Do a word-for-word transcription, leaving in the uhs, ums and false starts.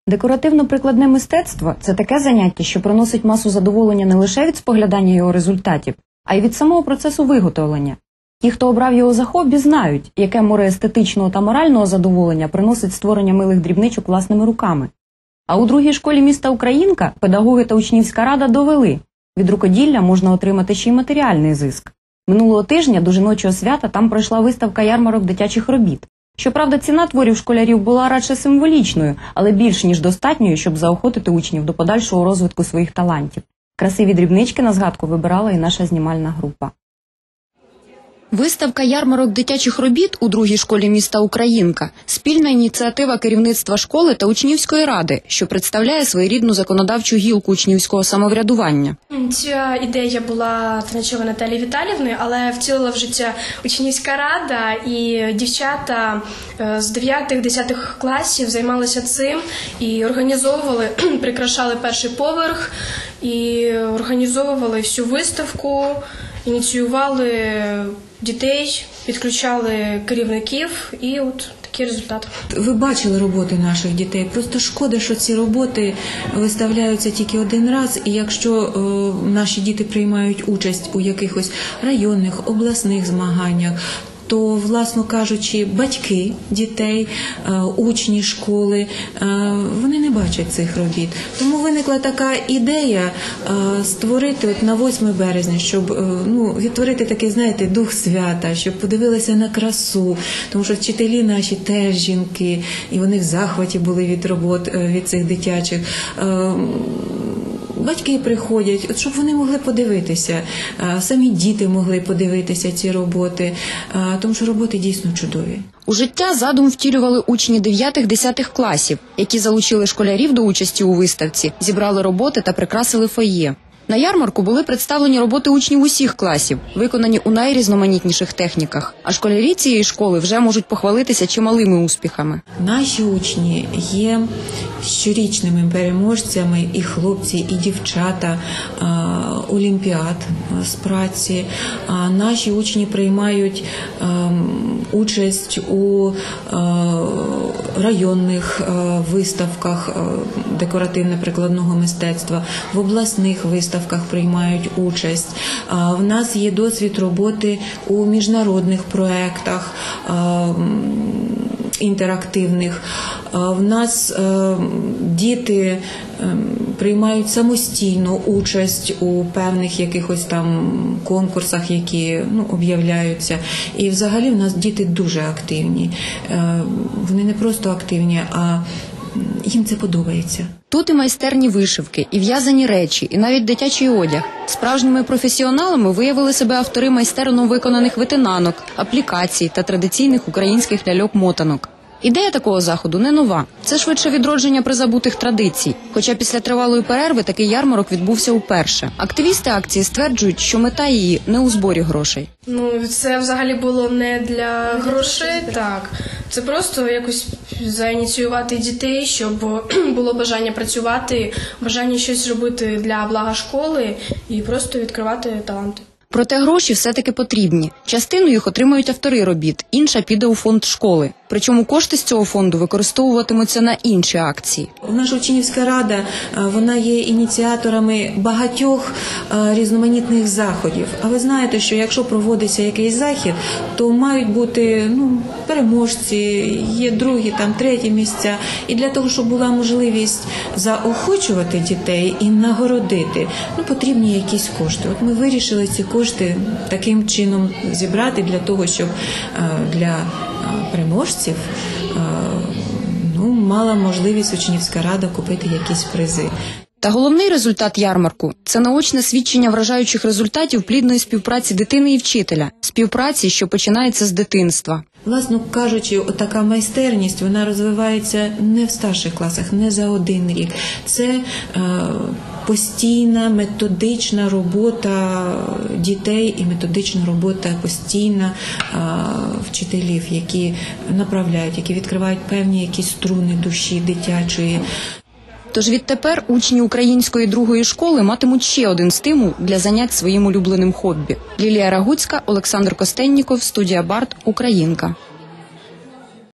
Декоративно-прикладне мистецтво – це таке заняття, що приносить масу задоволення не лише від споглядання його результатів, а й від самого процесу виготовлення. Ті, хто обрав його за хобі, знають, яке море естетичного та морального задоволення приносить створення милих дрібничок власними руками. А у другій школі міста Українка педагоги та учнівська рада довели – від рукоділля можна отримати ще й матеріальний зиск. Минулого тижня до жіночого свята там пройшла виставка ярмарок дитячих робіт. Щоправда, ціна творів школярів була радше символічною, але більш ніж достатньою, щоб заохотити учнів до подальшого розвитку своїх талантів. Красиві дрібнички на згадку вибирала і наша знімальна група. Виставка ярмарок дитячих робіт у другій школі міста Українка – спільна ініціатива керівництва школи та учнівської ради, що представляє своєрідну законодавчу гілку учнівського самоврядування. Ця ідея була творчою Наталії Віталіївни, але втілила в життя учнівська рада, і дівчата з дев'ятих-десятих класів займалися цим і організовували, прикрашали перший поверх, і організовували всю виставку, ініціювали дітей, підключали керівників, і от такий результат. Ви бачили роботи наших дітей, просто шкода, що ці роботи виставляються тільки один раз, і якщо е, наші діти приймають участь у якихось районних, обласних змаганнях, то, власно кажучи, батьки дітей, учні школи, вони не бачать цих робіт. Тому виникла така ідея створити от на восьме березня, щоб ну, відтворити такий, знаєте, дух свята, щоб подивилися на красу, тому що вчителі наші теж жінки, і вони в захваті були від робот, від цих дитячих. Батьки приходять, от щоб вони могли подивитися, самі діти могли подивитися ці роботи, тому що роботи дійсно чудові. У життя задум втілювали учні дев'ятих-десятих класів, які залучили школярів до участі у виставці, зібрали роботи та прикрасили фойє. На ярмарку були представлені роботи учнів усіх класів, виконані у найрізноманітніших техніках. А школярі цієї школи вже можуть похвалитися чималими успіхами. Наші учні є щорічними переможцями, і хлопці, і дівчата олімпіад з праці. Наші учні приймають участь у районних виставках декоративно-прикладного мистецтва, в обласних виставках приймають участь. В нас є досвід роботи у міжнародних проєктах інтерактивних. В нас діти приймають самостійно участь у певних якихось там конкурсах, які ну, об'являються. І взагалі в нас діти дуже активні. Вони не просто активні, а їм це подобається. Тут і майстерні вишивки, і в'язані речі, і навіть дитячий одяг. Справжніми професіоналами виявили себе автори майстерно виконаних витинанок, аплікацій та традиційних українських ляльок-мотанок. Ідея такого заходу не нова. Це швидше відродження призабутих традицій. Хоча після тривалої перерви такий ярмарок відбувся уперше. Активісти акції стверджують, що мета її не у зборі грошей. Ну, це взагалі було не для грошей, так. Це просто якось заініціювати дітей, щоб було бажання працювати, бажання щось робити для блага школи і просто відкривати таланти. Проте гроші все-таки потрібні. Частину їх отримають автори робіт, інша піде у фонд школи. Причому кошти з цього фонду використовуватимуться на інші акції. Наша учнівська рада, вона є ініціаторами багатьох різноманітних заходів. А ви знаєте, що якщо проводиться якийсь захід, то мають бути ну, переможці, є другі, там, треті місця. І для того, щоб була можливість заохочувати дітей і нагородити, ну, потрібні якісь кошти. От ми вирішили ці кошти таким чином зібрати для того, щоб для переможців ну, мала можливість учнівська рада купити якісь призи. Та головний результат ярмарку – це наочне свідчення вражаючих результатів плідної співпраці дитини і вчителя. Співпраці, що починається з дитинства. Власно кажучи, така майстерність, вона розвивається не в старших класах, не за один рік. Це е, постійна методична робота дітей і методична робота постійна е, вчителів, які направляють, які відкривають певні якісь струни душі дитячої. Тож відтепер учні української другої школи матимуть ще один стимул для занять своїм улюбленим хобі. Лілія Рагуцька, Олександр Костенніков, студія Барт, Українка.